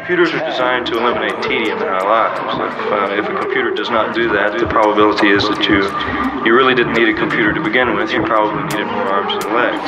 Computers are designed to eliminate tedium in our lives. If a computer does not do that, the probability is that you really didn't need a computer to begin with. You probably needed more arms and legs.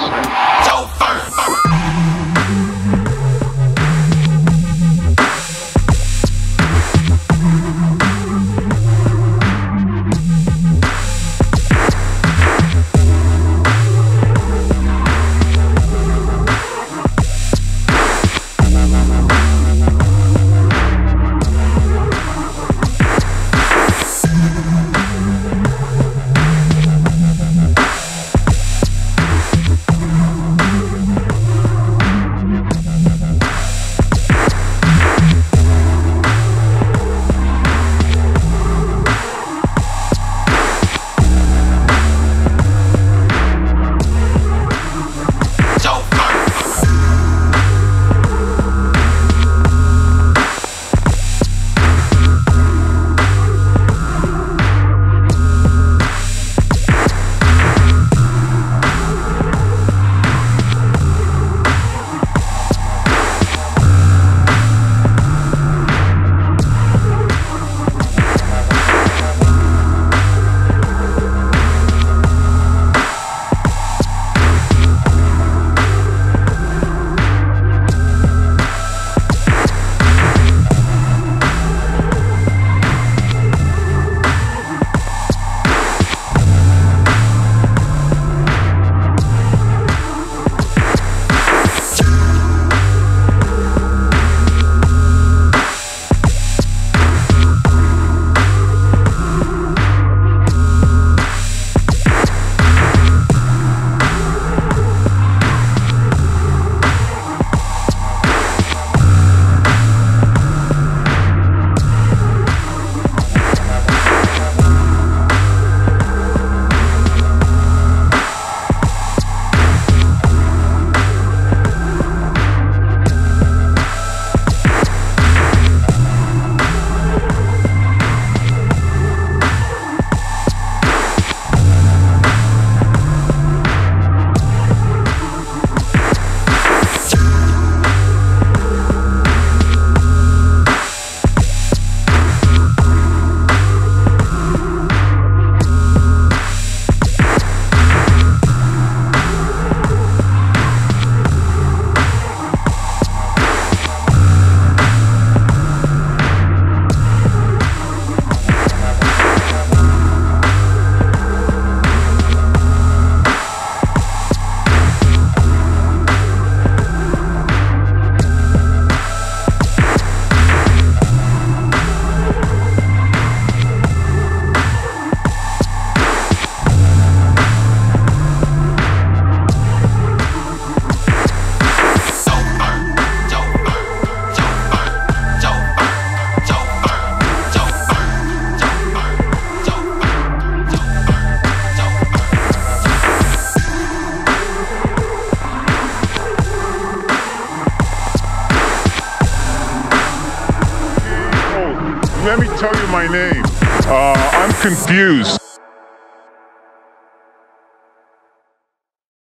Let me tell you my name. I'm confused.